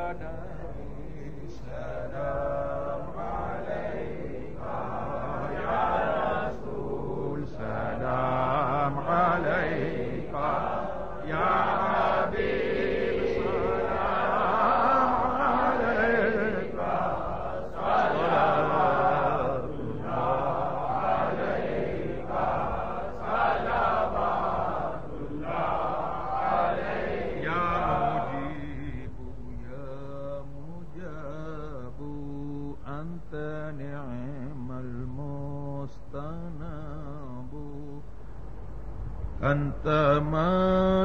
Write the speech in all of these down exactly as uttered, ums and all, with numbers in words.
أنت ما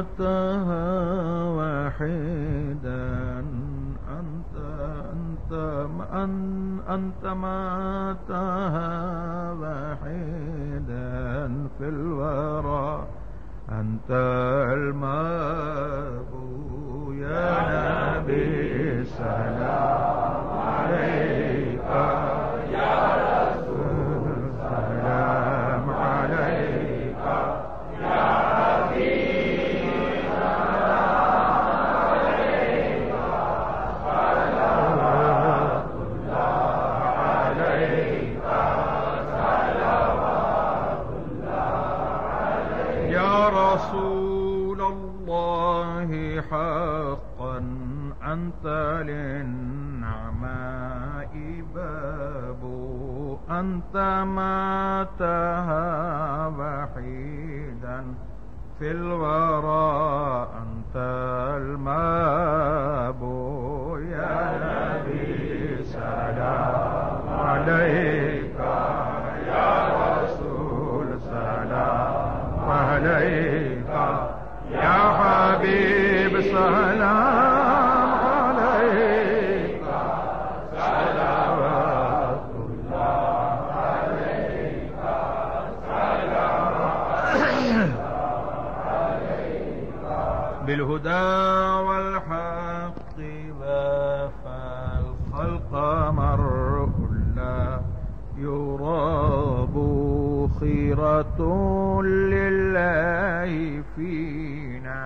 واحدا أنت أنت أنت ما واحدا في الورى أنت المابو يا نبي سلام عليك يا رسول سلام عليك يا حبيب سلام عليك صلوات الله عليك صلوات الله عليك يا رسول الله حقا أنت للنعماء باب أنت ما تهى وحيدا في الورى أنت الماب يا نبي سلام عليك يا رسول سلام عليك يا حبيب سلام عليك صلوات الله عليك صلوات بالهدى والحق وفى الخلق مرء لا يراب خيرة لله فينا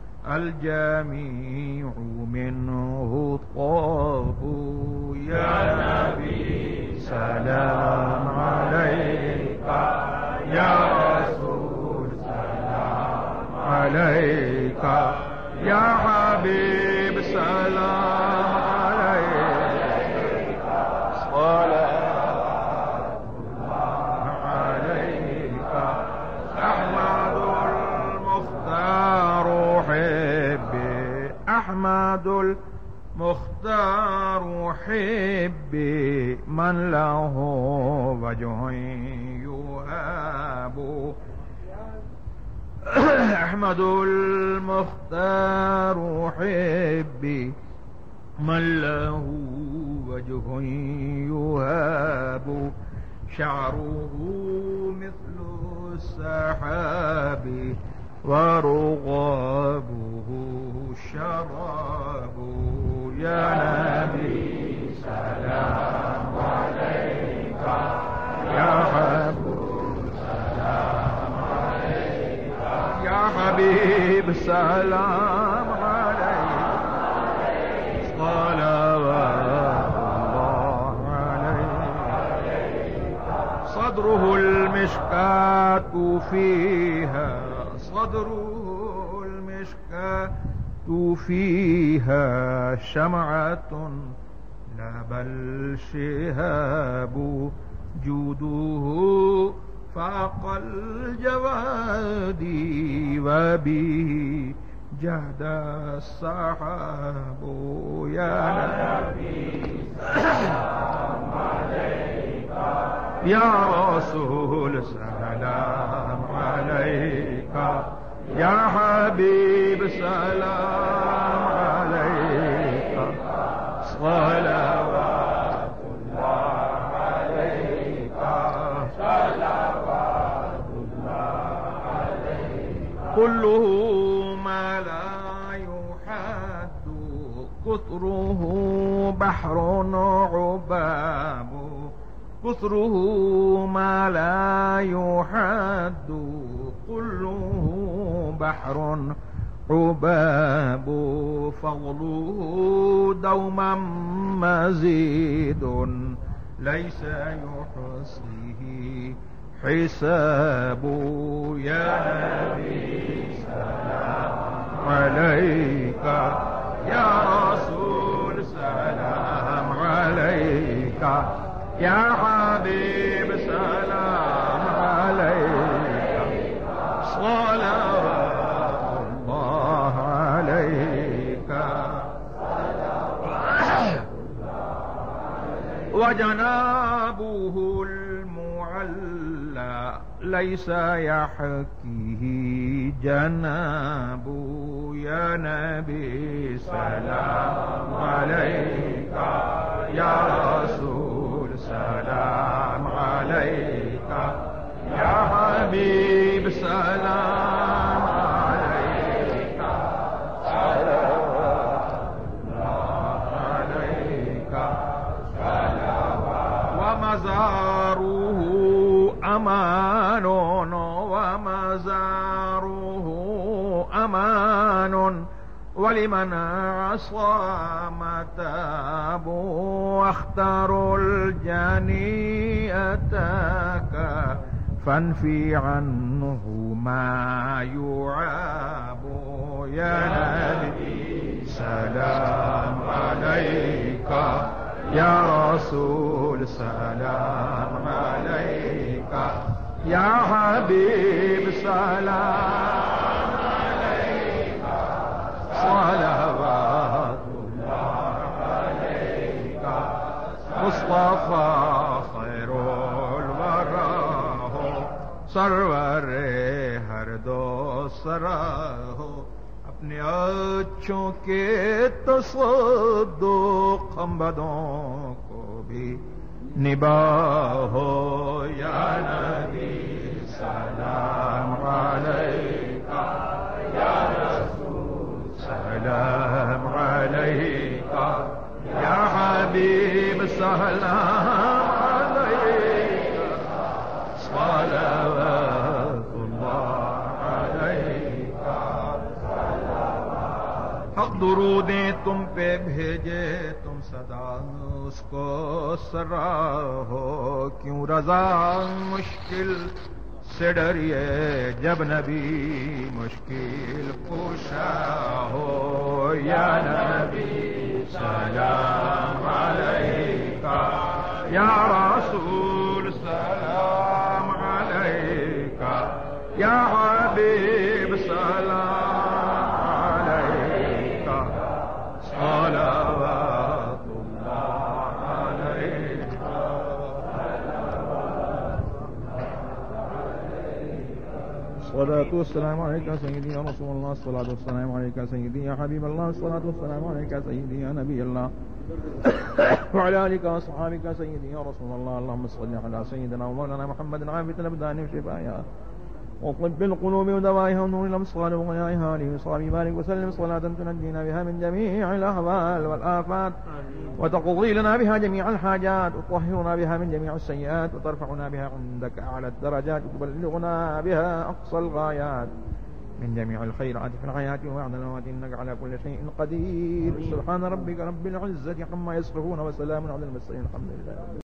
الجميع منه طاب يا نبي سلام عليك يا رسول سلام عليك يا حبيب سلام عليك صلوات الله عليك أحمد المختار حبي أحمد المختار حبي من له وجه يهاب أحمد المختار حبي من له وجه يهاب شعره مثل السحاب ورغابه الشراب يا نبي سلام عليك يا حبيب سلام عليك يا حبيب سلام عليك صلوات الله عليك صدره المشكاة فيها صدره المشكاة فيها شمعة لا بل شهاب جوده فاق الجواد وبه جهد السحاب يا نبي سلام عليك يا رسول سلام عليك يا حبيب سلام عليك صلوات الله عليك صلوات الله عليك كله ما لا يحد كثره بحر عباب كثره ما لا يحد كله بحر حباب فضله دوما مزيد ليس يحصيه حساب يا نبي سلام عليك يا رسول سلام عليك يا حبيب سلام عليك صلوات الله عليك وجنابه المعلى ليس يحكيه جناب يا نبي سلام عليك يا رسول سلام عليك يا حبيب سلام عليك صلوات الله عليك ومزاره أمان ومزاره أمان ولمن عصى متاب واختاروا الجني أتاك فانفي عنه ما يعاب يا نبي سلام عليك يا رسول سلام عليك يا حبيب سلام عليك صلوات الله عليك مصطفى خير الورى सरवर हर दो सराह अपने अच्छों के तसद्दुक़ खंबदों को भी निबाहो या नबी सलाम अलैका या रसूल सलाम अलैका या हबीब सलाम अलैका सलावतुल्लाह अलैका हक दुरूदें तुम पे भेजे तुम सदा उसको सराहो क्यों रजा मुश्किल से डरिए जब नबी मुश्किल कुशा हो या नबी सलाम अलैका या रसूल सलाम अलैका या हबीब सलाम अलैका सलावतुल्लाह अलैका الصلاة والسلام عليك سيدي يا رسول الله الصلاة والسلام عليك سيدي يا حبيب الله الصلاة والسلام عليك سيدي يا نبي الله وعلى آلك وأصحابك سيدي يا رسول الله اللهم صل على سيدنا ومولانا محمد عافية الأبدان وشفائها وطب القلوب ودوائها ونور الأبصار وغيائها آله وصحبه بارك وسلم صلاة تنجينا بها من جميع الأهوال والآفات وتقضي لنا بها جميع الحاجات وتطهرنا بها من جميع السيئات وترفعنا بها عندك أعلى الدرجات وتبلغنا بها أقصى الغايات من جميع الخيرات في الحياة وبعد الممات إنك على كل شيء قدير سبحان ربك رب العزة عما يصفون وسلام على المرسلين الحمد لله.